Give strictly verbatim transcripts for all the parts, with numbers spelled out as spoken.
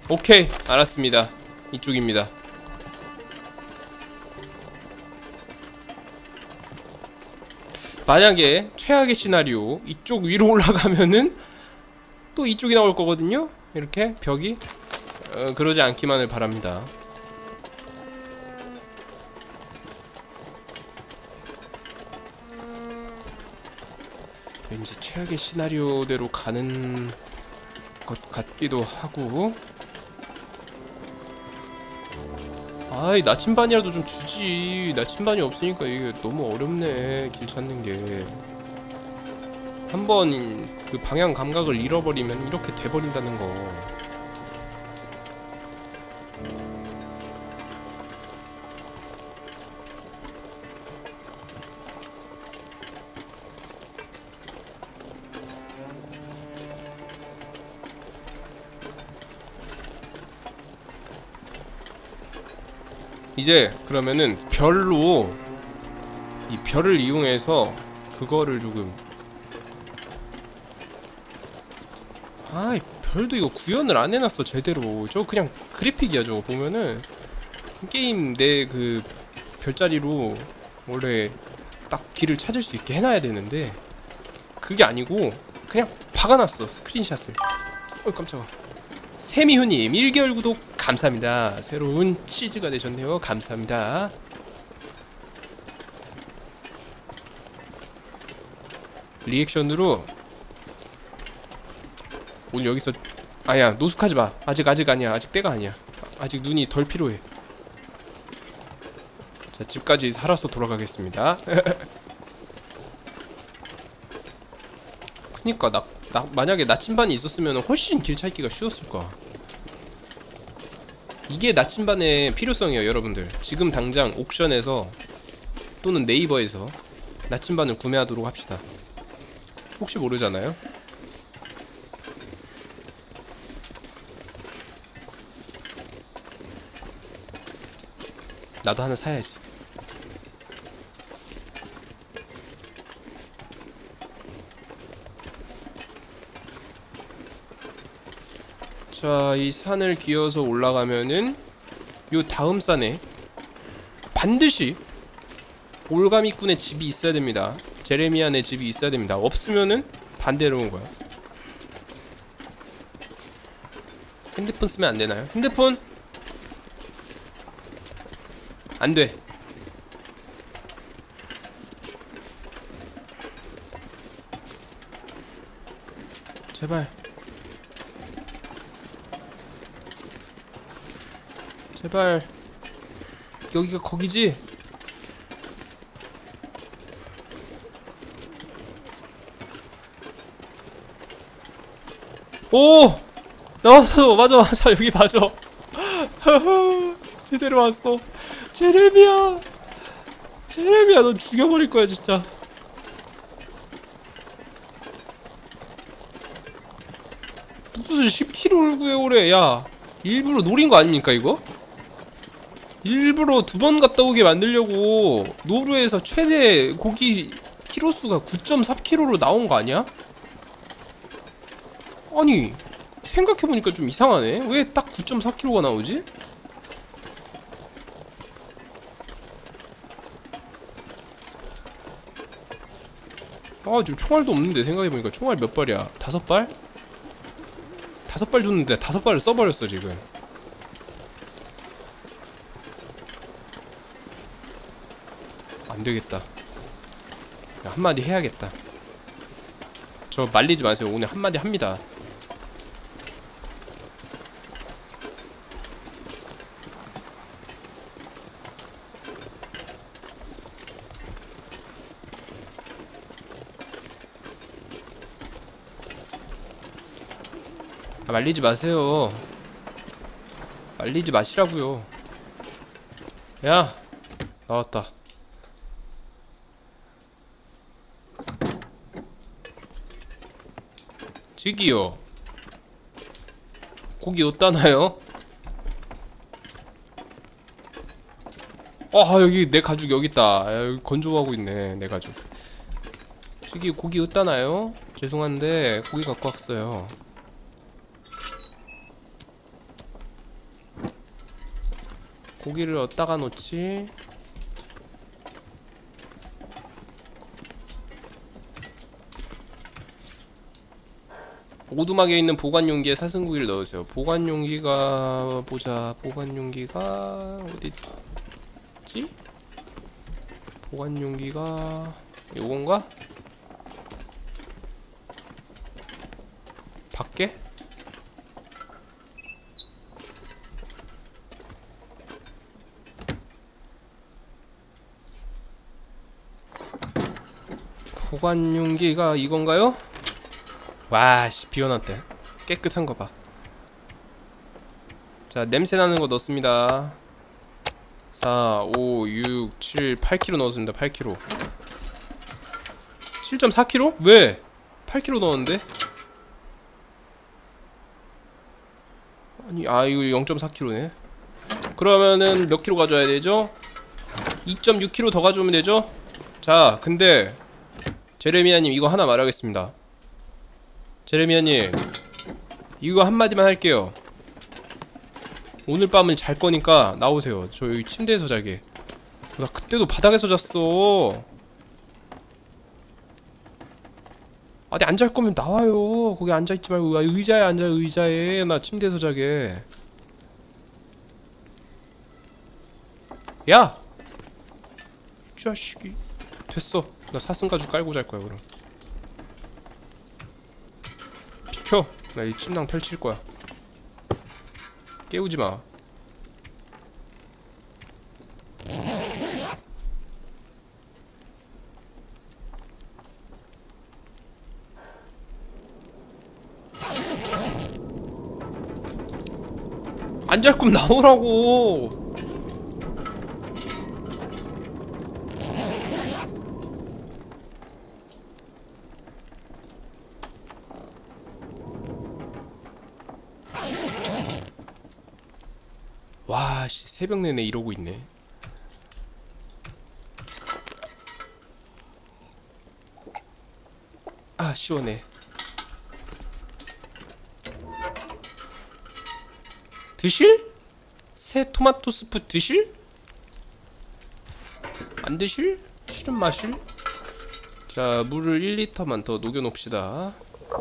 오케이, 알았습니다. 이쪽입니다. 만약에 최악의 시나리오 이쪽 위로 올라가면은 또 이쪽이 나올 거거든요. 이렇게 벽이 어, 그러지 않기만을 바랍니다. 왠지 최악의 시나리오대로 가는 것 같기도 하고. 아이, 나침반이라도 좀 주지. 나침반이 없으니까 이게 너무 어렵네, 길 찾는 게. 한번 그 방향 감각을 잃어버리면 이렇게 돼버린다는 거. 이제 그러면은 별로 이 별을 이용해서 그거를 조금, 아이 별도 이거 구현을 안 해놨어 제대로. 저거 그냥 그래픽이야. 저거 보면은 게임 내 그 별자리로 원래 딱 길을 찾을 수 있게 해놔야 되는데 그게 아니고 그냥 박아놨어 스크린샷을. 어이 깜짝아. 세미hu님 일 개월 구독 감사합니다. 새로운 치즈가 되셨네요. 감사합니다. 리액션으로 오늘 여기서, 아야 노숙하지마. 아직 아직 아니야. 아직 때가 아니야. 아직 눈이 덜 필요해. 자, 집까지 살아서 돌아가겠습니다. 그니까 나, 나 만약에 나침반이 있었으면 훨씬 길 찾기가 쉬웠을 거야. 이게 나침반의 필요성이에요 여러분들. 지금 당장 옥션에서 또는 네이버에서 나침반을 구매하도록 합시다. 혹시 모르잖아요. 나도 하나 사야지. 자, 이 산을 기어서 올라가면은 요 다음 산에 반드시 올가미꾼의 집이 있어야 됩니다. 제레미안의 집이 있어야 됩니다. 없으면은 반대로 온 거야. 핸드폰 쓰면 안 되나요? 핸드폰 안 돼. 제발. 제발. 여기가 거기지? 오! 나왔어. 맞아 맞아. 여기 맞아. 제대로 왔어. 제레미야. 제레미야 너 죽여버릴 거야 진짜. 무슨 십 킬로미터를 구해오래. 야, 일부러 노린 거 아닙니까 이거? 일부러 두 번 갔다 오게 만들려고 노루에서 최대 고기 키로수가 구 점 삼 킬로미터로 나온 거 아니야? 아니 생각해보니까 좀 이상하네. 왜 딱 구 점 사 킬로미터가 나오지? 아 지금 총알도 없는데. 생각해보니까 총알 몇 발이야? 다섯 발? 다섯 발 줬는데 다섯 발을 써버렸어 지금. 안되겠다. 야, 한마디 해야겠다. 저 말리지 마세요. 오늘 한마디 합니다. 아, 말리지 마세요. 말리지 마시라고요. 야, 나왔다. 저기요. 고기 어디다나요? 아 여기 내 가죽 여기 있다. 야, 여기 건조하고 있네 내 가죽. 저기 고기 어디다나요? 죄송한데 고기 갖고 왔어요. 고기를 어디다가 놓지? 오두막에 있는 보관용기에 사슴고기를 넣으세요. 보관용기가 보자. 보관용기가 어딨지? 보관용기가 요건가? 밖에? 보관용기가 이건가요? 와씨 비워놨대. 깨끗한거 봐. 자 냄새나는 거 넣습니다. 사, 오, 육, 칠, 팔 킬로그램 넣었습니다. 팔 킬로그램 칠 점 사 킬로그램? 왜? 팔 킬로그램 넣었는데? 아니 아 이거 영 점 사 킬로그램네 그러면은 몇 킬로 가져야 되죠? 이 점 육 킬로그램 더 가져오면 되죠? 자 근데 제레미야님 이거 하나 말하겠습니다. 제레미야님 이거 한마디만 할게요. 오늘 밤은 잘 거니까 나오세요. 저 여기 침대에서 자게. 나 그때도 바닥에서 잤어. 아니 안 잘 거면 나와요. 거기 앉아있지 말고 의자에 앉아요. 의자에. 나 침대에서 자게. 야! 이 자식이. 됐어. 나 사슴가죽 깔고 잘 거야 그럼. 비켜. 나 이 침낭 펼칠 거야. 깨우지 마. 안 잘 거면 나오라고. 와씨 새벽 내내 이러고 있네. 아 시원해. 드실? 새 토마토 스프 드실? 안 드실? 싫은 마실? 자 물을 일 리터만 더 녹여 놓읍시다.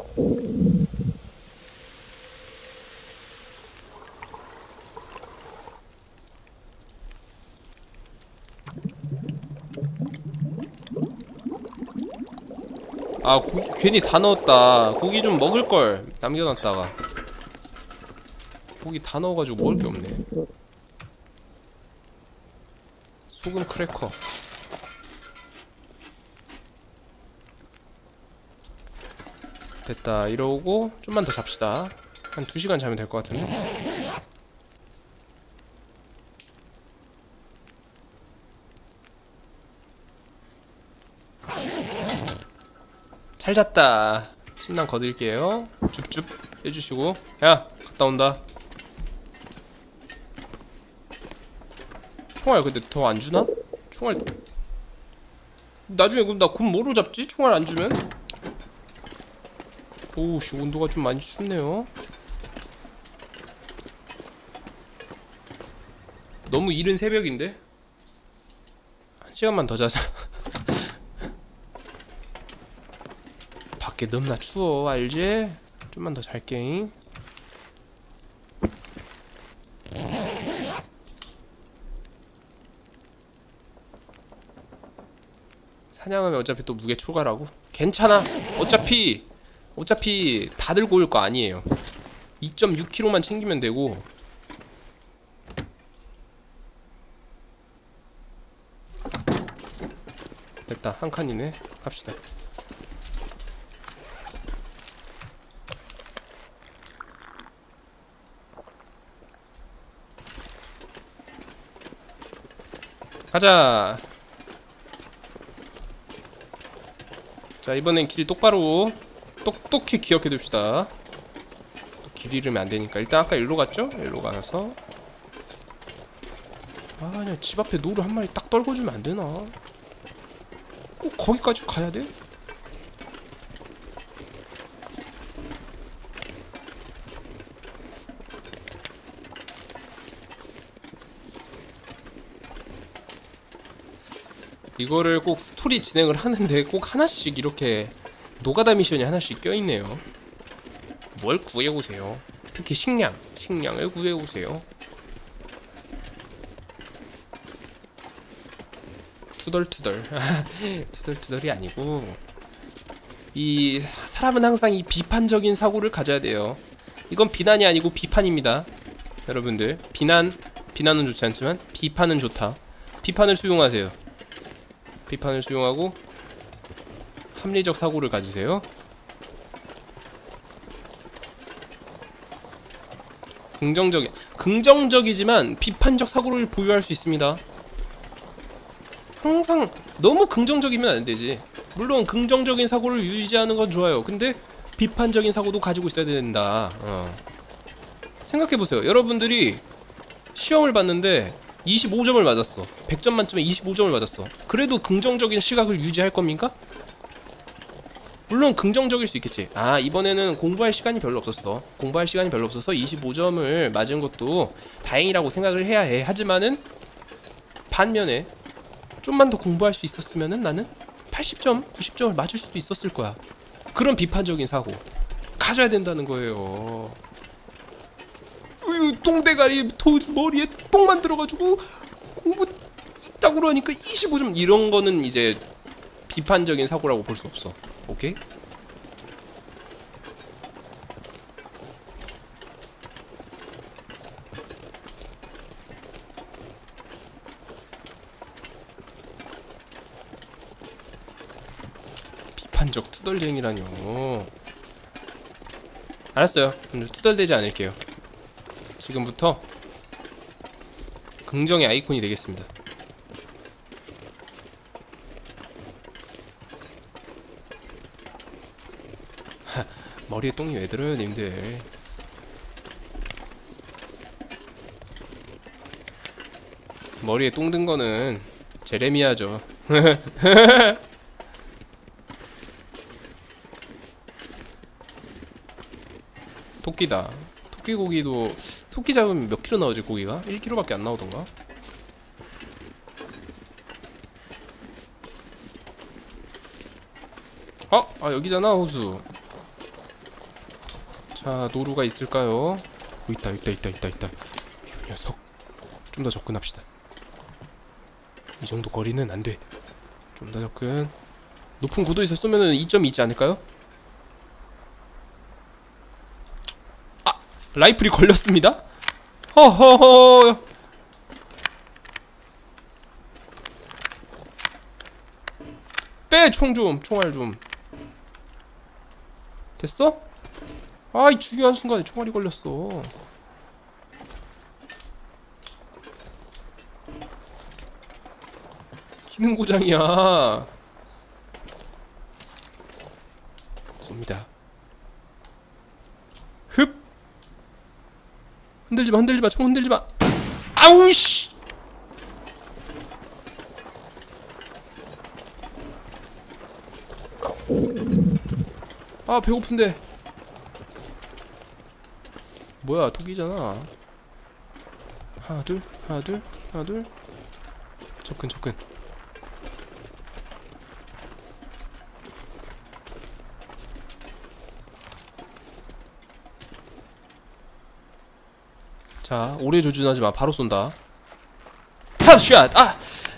아 고기 괜히 다 넣었다. 고기 좀 먹을걸 남겨놨다가. 고기 다 넣어가지고 먹을 게 없네. 소금 크래커. 됐다. 이러고 좀만 더 잡시다. 한 두 시간 자면 될 것 같은데. 잘 잤다. 침낭 거둘게요. 줍줍 해주시고. 야 갔다 온다. 총알 근데 더 안 주나? 총알 나중에 그럼 나 곰 뭐로 잡지? 총알 안 주면? 오우씨 온도가 좀 많이 춥네요. 너무 이른 새벽인데? 한 시간만 더 자자. 밖에 너무나 추워 알지? 좀만 더 잘게. 사냥하면 어차피 또 무게 초과라고? 괜찮아. 어차피 어차피 다 들고 올 거 아니에요. 이 점 육 킬로그램만 챙기면 되고. 됐다. 한 칸이네. 갑시다. 가자. 자 이번엔 길 똑바로 똑똑히 기억해둡시다. 길 잃으면 안되니까. 일단 아까 일로 갔죠? 일로 가서 아 그냥 집 앞에 노루 한 마리 딱 떨궈주면 안되나? 꼭 거기까지 가야돼? 이거를 꼭 스토리 진행을 하는데 꼭 하나씩 이렇게 노가다 미션이 하나씩 껴있네요. 뭘 구해오세요. 특히 식량 식량을 구해오세요. 투덜투덜 투덜투덜이 아니고, 이 사람은 항상 이 비판적인 사고를 가져야 돼요. 이건 비난이 아니고 비판입니다. 여러분들, 비난 비난은 좋지 않지만 비판은 좋다. 비판을 수용하세요. 비판을 수용하고 합리적 사고를 가지세요. 긍정적인 긍정적이지만 비판적 사고를 보유할 수 있습니다. 항상 너무 긍정적이면 안 되지. 물론 긍정적인 사고를 유지하는 건 좋아요. 근데 비판적인 사고도 가지고 있어야 된다. 어. 생각해보세요. 여러분들이 시험을 봤는데 이십오 점을 맞았어. 백 점 만점에 이십오 점을 맞았어. 그래도 긍정적인 시각을 유지할 겁니까? 물론 긍정적일 수 있겠지. 아, 이번에는 공부할 시간이 별로 없었어. 공부할 시간이 별로 없어서 이십오 점을 맞은 것도 다행이라고 생각을 해야 해. 하지만은 반면에 좀만 더 공부할 수 있었으면은 나는 팔십 점, 구십 점을 맞을 수도 있었을 거야. 그런 비판적인 사고 가져야 된다는 거예요. 으유, 똥대가리 도, 머리에 똥만 들어가지고 공부 이따구로 하니까 이십오 점, 이런 거는 이제 비판적인 사고라고 볼 수 없어. 오케이? 비판적 투덜쟁이라뇨. 알았어요. 투덜대지 않을게요. 지금부터 긍정의 아이콘이 되겠습니다. 하, 머리에 똥이 왜 들어요, 님들? 머리에 똥 든 거는 제레미야죠. 토끼다. 토끼 고기도, 토끼 잡으면 몇 킬로 나오지, 고기가? 일 킬로그램밖에 안 나오던가? 어? 아, 여기잖아, 호수. 자, 노루가 있을까요? 오, 있다, 있다, 있다, 있다, 있다. 이 녀석. 좀 더 접근합시다. 이 정도 거리는 안 돼. 좀 더 접근. 높은 고도에서 쏘면은 이 점이 있지 않을까요? 아! 라이플이 걸렸습니다? 허허허. 빼! 총 좀! 총알 좀. 됐어? 아, 이 중요한 순간에 총알이 걸렸어. 기능 고장이야. 쏩니다. 흡! 흔들지마, 흔들지마, 총 흔들지마. 아우씨! 아, 배고픈데. 뭐야, 토끼잖아. 하나 둘, 하나 둘, 하나 둘. 접근, 접근. 자, 오래 조준하지마. 바로 쏜다. 헤드샷! 아!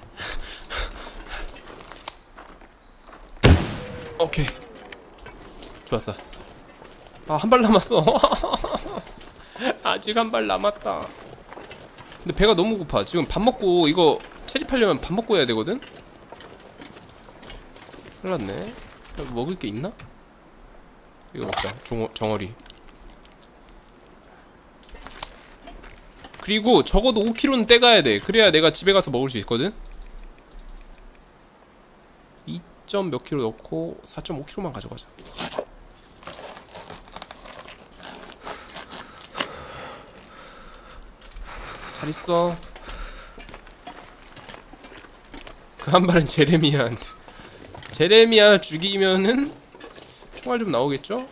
오케이. 좋았어. 아, 한 발 남았어. 아직 한 발 남았다. 근데 배가 너무 고파. 지금 밥 먹고, 이거 채집하려면 밥 먹고 해야 되거든? 큰일 났네. 먹을 게 있나? 이거 먹자. 정, 정어리. 그리고 적어도 오 킬로그램는 떼가야 돼. 그래야 내가 집에 가서 먹을 수 있거든? 이 점 몇 킬로 넣고 사 점 오 킬로그램만 가져가자. 잘 있어. 그 한 발은 제레미야한테. 제레미야 죽이면은 총알 좀 나오겠죠?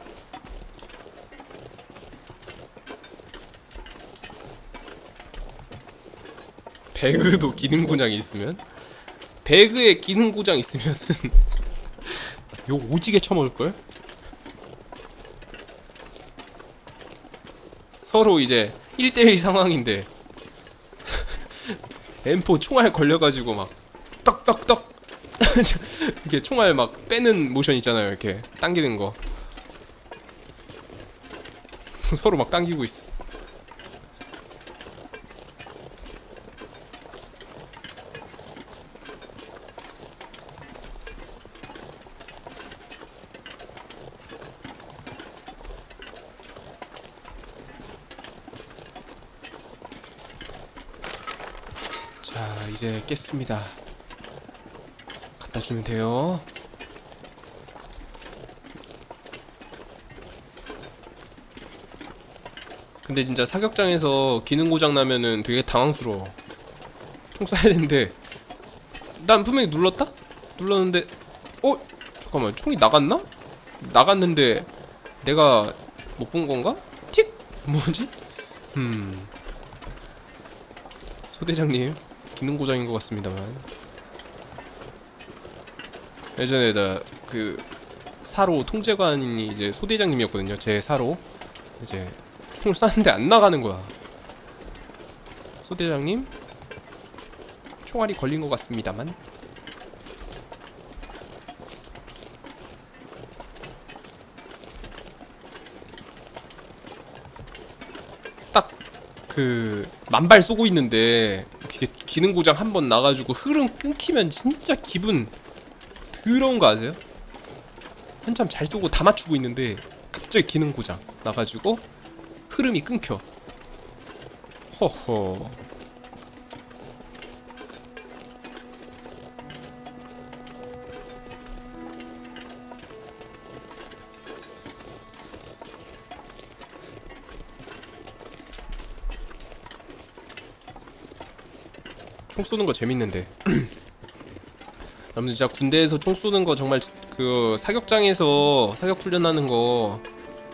배그도 기능 고장이 있으면 배그에 기능 고장 있으면은 요 오지게 처먹을걸? 서로 이제 일 대일 상황인데 엠포 총알 걸려가지고 막 떡떡떡 이렇게 총알 막 빼는 모션 있잖아요. 이렇게 당기는 거 서로 막 당기고 있어. 자, 이제 깼습니다. 갖다 주면 돼요. 근데 진짜 사격장에서 기능 고장 나면은 되게 당황스러워. 총 쏴야 되는데 난 분명히 눌렀다? 눌렀는데 어? 잠깐만, 총이 나갔나? 나갔는데 내가 못 본 건가? 틱! 뭐지? 음... 소대장님 기능 고장인 것 같습니다만. 예전에 나 그 사로 통제관이 이제 소대장님이었거든요. 제 사로 이제 총을 쐈는데 안 나가는 거야. 소대장님 총알이 걸린 것 같습니다만. 딱 그 만발 쏘고 있는데 기, 기능 고장 한 번 나가지고 흐름 끊기면 진짜 기분 더러운 거 아세요? 한참 잘 쏘고 다 맞추고 있는데 갑자기 기능 고장 나가지고 흐름이 끊겨. 허허. 총 쏘는 거 재밌는데 여러분 진짜 군대에서 총 쏘는 거 정말 그 사격장에서 사격 훈련하는 거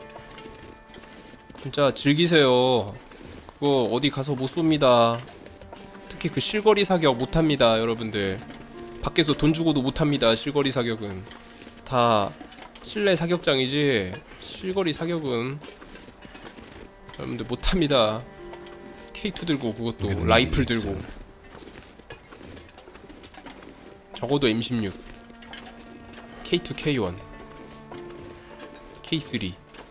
진짜 즐기세요. 그거 어디 가서 못 쏩니다. 특히 그 실거리 사격 못합니다 여러분들. 밖에서 돈 주고도 못합니다. 실거리 사격은 다 실내 사격장이지 실거리 사격은 여러분들 못합니다. 케이 투 들고 그것도 라이플 들고 적어도 엠 십육, 케이 투, 케이 원, 케이 쓰리.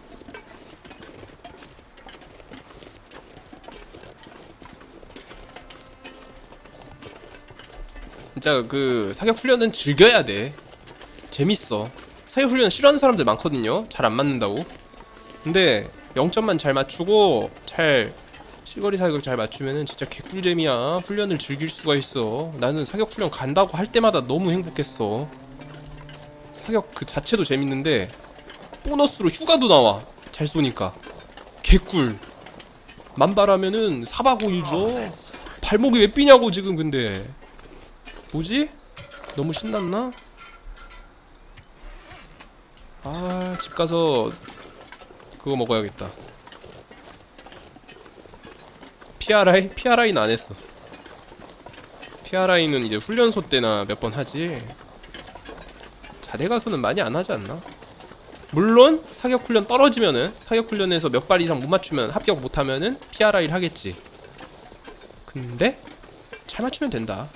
진짜 그 사격 훈련은 즐겨야 돼. 재밌어. 사격 훈련 싫어하는 사람들 많거든요. 잘 안 맞는다고. 근데 영 점만 잘 맞추고 잘 실거리 사격 잘 맞추면은 진짜 개꿀잼이야. 훈련을 즐길 수가 있어. 나는 사격 훈련 간다고 할 때마다 너무 행복했어. 사격 그 자체도 재밌는데 보너스로 휴가도 나와. 잘 쏘니까 개꿀. 만발하면은 사 박 오 일 줘. 발목이 왜 삐냐고 지금. 근데 뭐지? 너무 신났나? 아, 집 가서 그거 먹어야겠다. 피아르아이? 피아르아이는 안 했어. 피아르아이는 이제 훈련소 때나 몇 번 하지. 자대 가서는 많이 안 하지 않나? 물론 사격 훈련 떨어지면은, 사격 훈련에서 몇 발 이상 못 맞추면, 합격 못하면은 피아르아이를 하겠지. 근데 잘 맞추면 된다.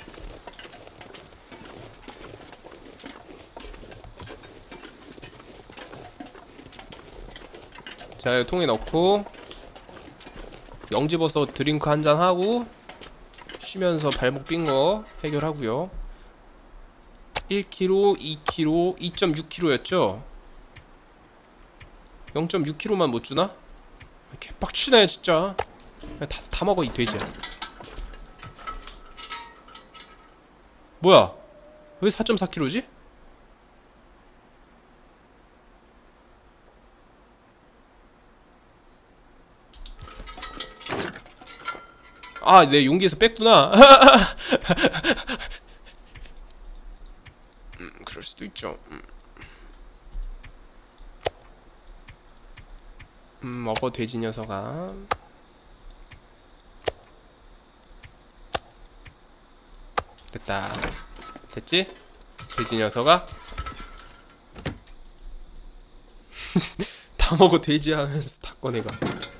자, 통에 넣고 영집어서 드링크 한잔 하고 쉬면서 발목 삔 거 해결하고요. 일 킬로그램, 이 킬로그램, 이 점 육 킬로그램였죠? 영 점 육 킬로그램만 못 주나? 개빡치네 진짜. 다, 다 먹어 이 돼지야. 뭐야? 왜 사 점 사 킬로그램이지? 아, 내 용기에서 뺐구나. 음, 그럴 수도 있죠. 음, 음 먹어 돼지 녀석아. 됐다. 됐지? 돼지 녀석아. 다 먹어 돼지 하면서 다 꺼내가.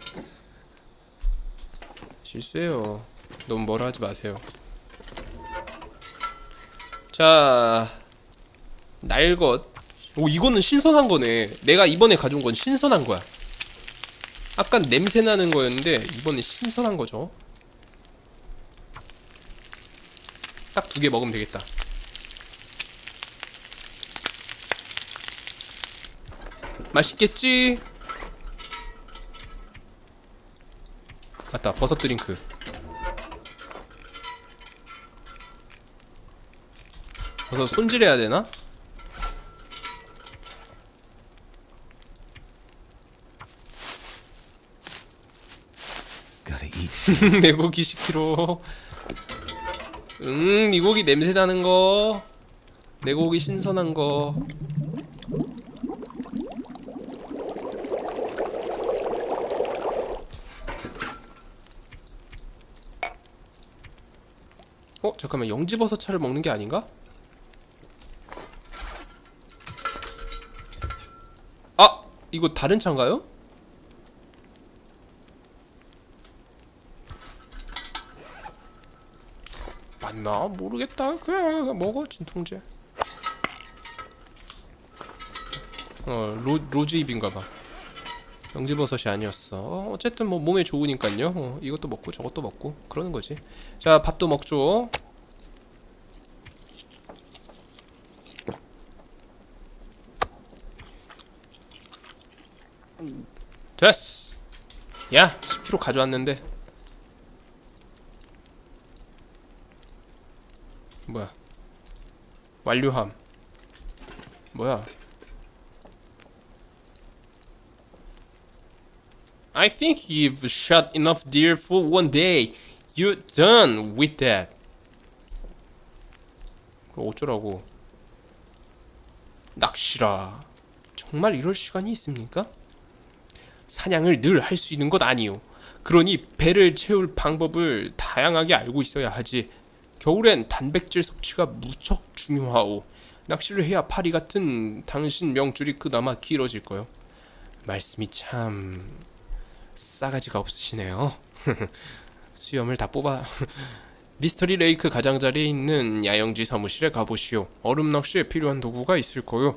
실수해요. 너무 뭐라 하지 마세요. 자, 날것. 오, 이거는 신선한 거네. 내가 이번에 가져온 건 신선한 거야. 아깐 냄새 나는 거였는데 이번엔 신선한 거죠. 딱 두 개 먹으면 되겠다. 맛있겠지? 맞다, 버섯 드링크. 버섯 손질해야 되나? 내 고기 십 킬로그램. 음, 이 고기 냄새 나는 거. 내 고기 신선한 거. 어? 잠깐만, 영지버섯차를 먹는 게 아닌가? 아! 이거 다른 차인가요? 맞나? 모르겠다. 그래, 먹어, 진통제. 어, 로, 로즈잎인가봐. 영지버섯이 아니었어. 어, 어쨌든 뭐 몸에 좋으니깐요. 어, 이것도 먹고 저것도 먹고 그러는 거지. 자, 밥도 먹죠. 됐어. 야, 십 킬로그램 가져왔는데. 뭐야? 완료함. 뭐야? I think you've shot enough deer for one day. You're done with that. 그거 어쩌라고? 낚시라. 정말 이럴 시간이 있습니까? 사냥을 늘 할 수 있는 것 아니오. 그러니 배를 채울 방법을 다양하게 알고 있어야 하지. 겨울엔 단백질 섭취가 무척 중요하오. 낚시를 해야 파리 같은 당신 명줄이 그나마 길어질 거요. 말씀이 참 싸가지가 없으시네요. 수염을 다 뽑아. 미스터리 레이크 가장자리에 있는 야영지 사무실에 가보시오. 얼음 낚시에 필요한 도구가 있을 거요.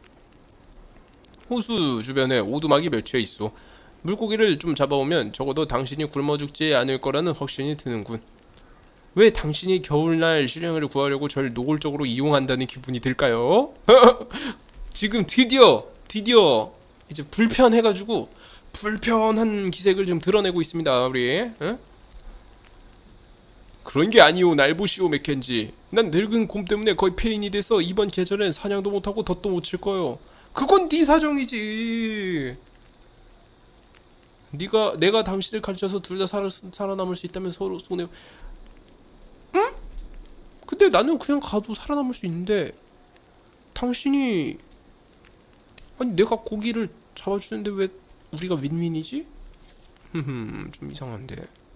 호수 주변에 오두막이 맺혀 있어. 물고기를 좀 잡아오면 적어도 당신이 굶어 죽지 않을 거라는 확신이 드는군. 왜 당신이 겨울날 실행을 구하려고 절 노골적으로 이용한다는 기분이 들까요? 지금 드디어 드디어 이제 불편해가지고 불편한 기색을 좀 드러내고 있습니다, 우리. 응? 그런 게 아니오. 날 보시오, 맥켄지. 난 늙은 곰 때문에 거의 폐인이 돼서 이번 계절엔 사냥도 못하고 덫도 못 칠 거요. 그건 네 사정이지. 네가 내가 당신을 가르쳐서 둘 다 살아남을 수 있다면 서로 손에. 응? 근데 나는 그냥 가도 살아남을 수 있는데 당신이 아니 내가 고기를 잡아주는데 왜 우리가 윈윈이지? 흠흠, 좀 이상한데.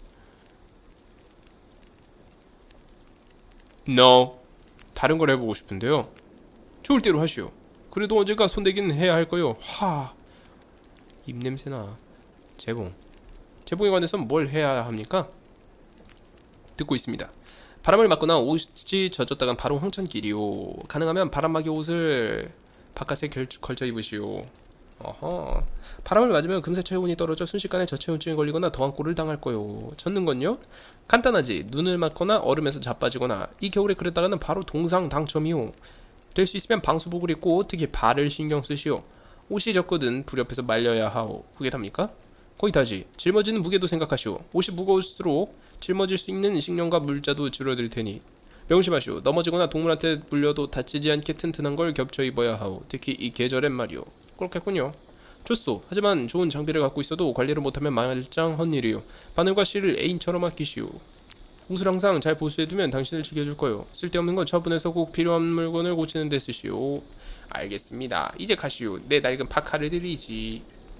No. 다른 걸 해보고 싶은데요. 좋을 대로 하시오. 그래도 언젠가 손대기는 해야 할 거요. 하. 입냄새나. 재봉. 재봉에 관해서 뭘 해야 합니까? 듣고 있습니다. 바람을 맞거나 옷이 젖었다간 바로 황천길이요. 가능하면 바람막이 옷을 바깥에 결, 걸쳐 입으시오. 어허. 바람을 맞으면 금세 체온이 떨어져 순식간에 저체온증에 걸리거나 더한 꼴을 당할 거요. 젖는건요? 간단하지. 눈을 맞거나 얼음에서 자빠지거나. 이 겨울에 그랬다가는 바로 동상 당첨이요. 될 수 있으면 방수복을 입고 특히 발을 신경 쓰시오. 옷이 젖거든 불옆에서 말려야 하오. 그게 답니까? 거의 다지. 짊어지는 무게도 생각하시오. 옷이 무거울수록 짊어질 수 있는 식량과 물자도 줄어들 테니 명심하시오. 넘어지거나 동물한테 물려도 다치지 않게 튼튼한 걸 겹쳐 입어야 하오. 특히 이 계절엔 말이오. 그렇겠군요. 좋소. 하지만 좋은 장비를 갖고 있어도 관리를 못하면 말짱 헛일이오. 바늘과 실을 애인처럼 아끼시오. 옷을 항상 잘 보수해두면 당신을 지켜줄 거요. 쓸데없는 건 처분해서 꼭 필요한 물건을 고치는 데 쓰시오. 알겠습니다. 이제 가시오. 내 낡은 파카를 드리지.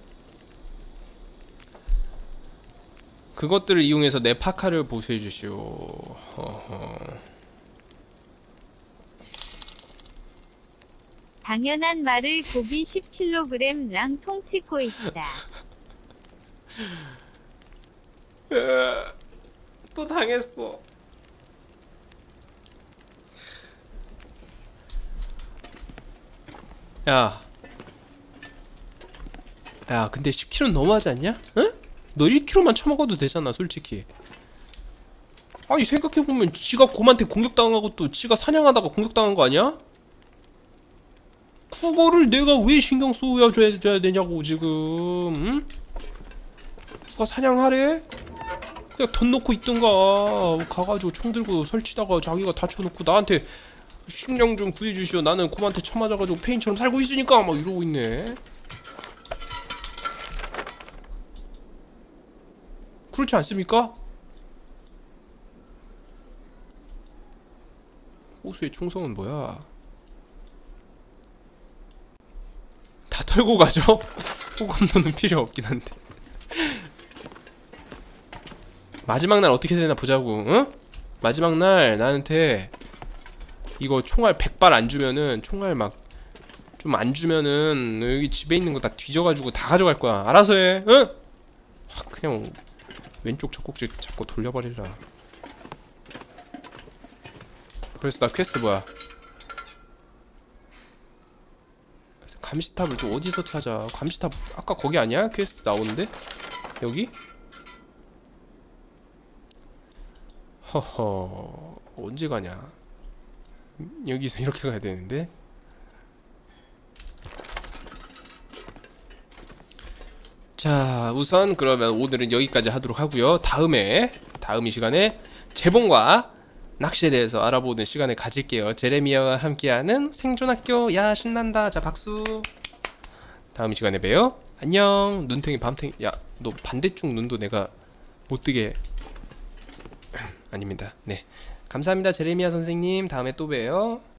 그것들을 이용해서 내 파카를 보수해 주시오. 허허. 당연한 말을 고기 십 킬로그램랑 통치고 있다. 또 당했어. 야, 야, 근데 십 킬로그램는 너무하지 않냐? 응? 너 일 킬로그램만 처먹어도 되잖아, 솔직히. 아니 생각해보면 지가 곰한테 공격당하고 또 지가 사냥하다가 공격당한 거 아니야? 그거를 내가 왜 신경 써야 줘야 되냐고 지금. 응? 누가 사냥하래? 그냥 돈 놓고 있던가. 가가지고 총 들고 설치다가 자기가 다쳐놓고 나한테 식량 좀 구해주시오, 나는 곰한테 쳐맞아가지고 페인처럼 살고 있으니까 막 이러고 있네. 그렇지 않습니까? 호수의 총성은 뭐야? 다 털고 가죠? 호감도는 필요 없긴 한데. 마지막 날 어떻게 되나 보자고. 응? 마지막 날 나한테 이거 총알 백 발 안 주면은, 총알 막 좀 안 주면은 여기 집에 있는 거 다 뒤져가지고 다 가져갈 거야. 알아서 해. 응? 하, 그냥 왼쪽 젖꼭지 잡고 돌려버리라. 그래서 나 퀘스트 뭐야? 감시탑을 또 어디서 찾아? 감시탑 아까 거기 아니야? 퀘스트 나오는데? 여기? 허허, 언제 가냐? 여기서 이렇게 가야 되는데? 자, 우선 그러면 오늘은 여기까지 하도록 하고요. 다음에 다음 이 시간에 재봉과 낚시에 대해서 알아보는 시간을 가질게요. 제레미야와 함께하는 생존학교. 야 신난다. 자 박수. 다음 이 시간에 봬요. 안녕. 눈탱이 밤탱이. 야 너 반대쪽 눈도 내가 못 뜨게. 아닙니다. 네, 감사합니다 제레미야 선생님. 다음에 또 봬요.